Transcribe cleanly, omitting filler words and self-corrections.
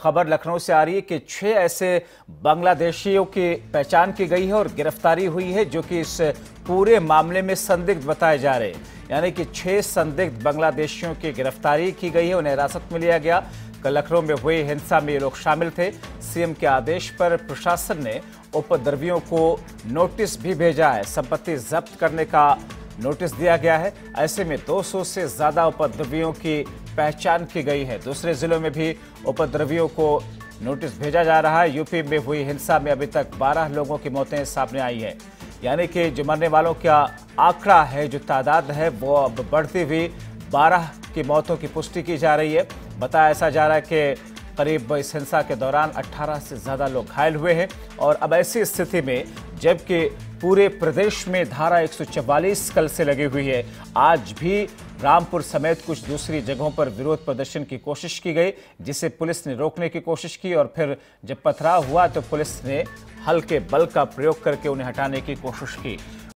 खबर लखनऊ से आ रही है कि 6 ऐसे बांग्लादेशियों की पहचान की गई है और गिरफ्तारी हुई है, जो कि इस पूरे मामले में संदिग्ध बताए जा रहे हैं। यानी कि 6 संदिग्ध बांग्लादेशियों की गिरफ्तारी की गई है, उन्हें हिरासत में लिया गया। कल लखनऊ में हुई हिंसा में ये लोग शामिल थे। सीएम के आदेश पर प्रशासन ने उपद्रवियों को नोटिस भी भेजा है। संपत्ति जब्त करने का नोटिस दिया गया है। ऐसे में 200 से ज्यादा उपद्रवियों की पहचान की गई है। दूसरे जिलों में भी उपद्रवियों को नोटिस भेजा जा रहा है। यूपी में हुई हिंसा में अभी तक 12 लोगों की मौतें सामने आई है। यानी कि जो मरने वालों का आंकड़ा है, जो तादाद है, वो अब बढ़ती हुई 12 की मौतों की पुष्टि की जा रही है। बताया ऐसा जा रहा है कि करीब इस हिंसा के दौरान 18 से ज्यादा लोग घायल हुए हैं। और अब ऐसी स्थिति में जबकि पूरे प्रदेश में धारा 144 कल से लगी हुई है, आज भी रामपुर समेत कुछ दूसरी जगहों पर विरोध प्रदर्शन की कोशिश की गई, जिसे पुलिस ने रोकने की कोशिश की और फिर जब पथराव हुआ तो पुलिस ने हल्के बल का प्रयोग करके उन्हें हटाने की कोशिश की।